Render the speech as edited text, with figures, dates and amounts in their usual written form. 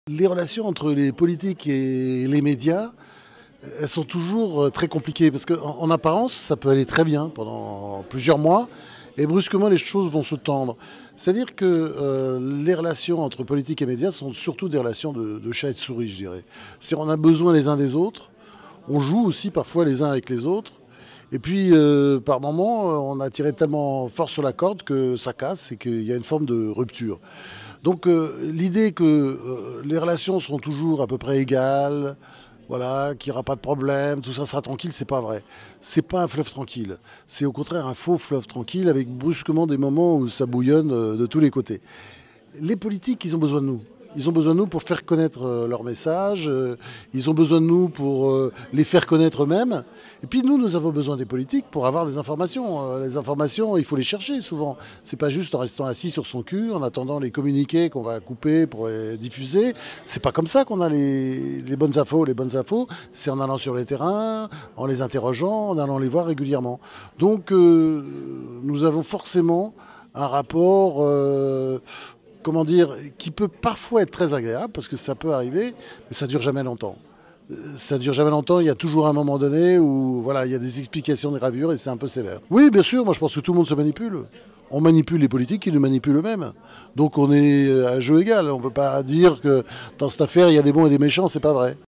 Les relations entre les politiques et les médias, elles sont toujours très compliquées parce qu'en apparence, ça peut aller très bien pendant plusieurs mois et brusquement les choses vont se tendre. C'est-à-dire que les relations entre politique et médias sont surtout des relations de chat et de souris, je dirais. C'est-à-dire on a besoin les uns des autres, on joue aussi parfois les uns avec les autres. Et puis, par moments, on a tiré tellement fort sur la corde que ça casse et qu'il y a une forme de rupture. Donc, l'idée que les relations seront toujours à peu près égales, voilà, qu'il n'y aura pas de problème, tout ça sera tranquille, c'est pas vrai. C'est pas un fleuve tranquille. C'est au contraire un faux fleuve tranquille avec brusquement des moments où ça bouillonne de tous les côtés. Les politiques, ils ont besoin de nous. Ils ont besoin de nous pour faire connaître leurs messages, ils ont besoin de nous pour les faire connaître eux-mêmes. Et puis nous avons besoin des politiques pour avoir des informations. Les informations, il faut les chercher souvent. C'est pas juste en restant assis sur son cul, en attendant les communiqués qu'on va couper pour les diffuser. C'est pas comme ça qu'on a les bonnes infos. Les bonnes infos, c'est en allant sur les terrains, en les interrogeant, en allant les voir régulièrement. Donc nous avons forcément un rapport comment dire, qui peut parfois être très agréable, parce que ça peut arriver, mais ça dure jamais longtemps. Ça dure jamais longtemps, il y a toujours un moment donné où voilà, il y a des explications de gravure et c'est un peu sévère. Oui, bien sûr, moi je pense que tout le monde se manipule. On manipule les politiques qui nous manipulent eux-mêmes. Donc on est à jeu égal. On ne peut pas dire que dans cette affaire, il y a des bons et des méchants, c'est pas vrai.